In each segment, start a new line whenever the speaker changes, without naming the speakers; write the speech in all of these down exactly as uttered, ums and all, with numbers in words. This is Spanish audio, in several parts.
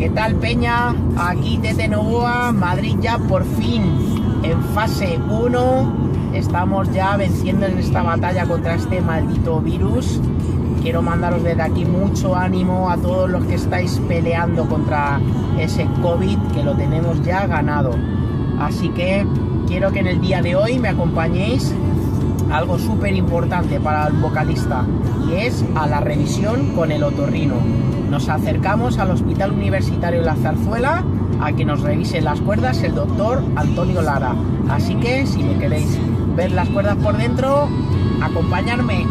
¿Qué tal, Peña? Aquí desde Novoa, Madrid ya por fin en fase uno. Estamos ya venciendo en esta batalla contra este maldito virus. Quiero mandaros desde aquí mucho ánimo a todos los que estáis peleando contra ese COVID, que lo tenemos ya ganado. Así que quiero que en el día de hoy me acompañéis a algo súper importante para el vocalista, y es a la revisión con el otorrino. Nos acercamos al Hospital Universitario La Zarzuela a que nos revise las cuerdas el doctor Antonio Lara. Así que si me queréis ver las cuerdas por dentro, acompañadme.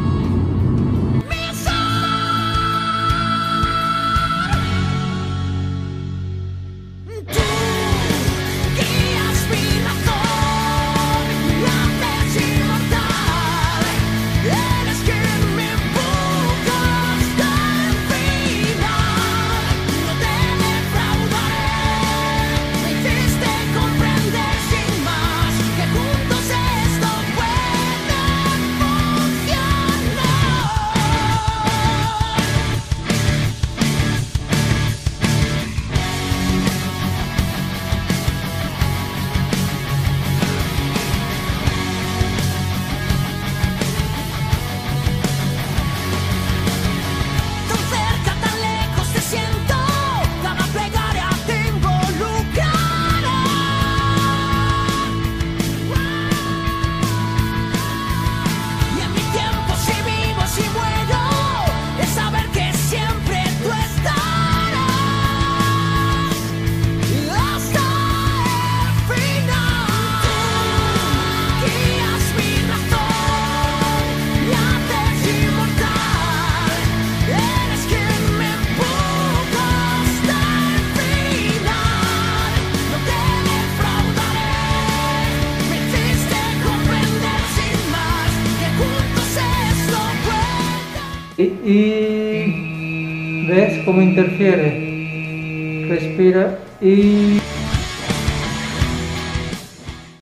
Y, y ves cómo interfiere. Respira y...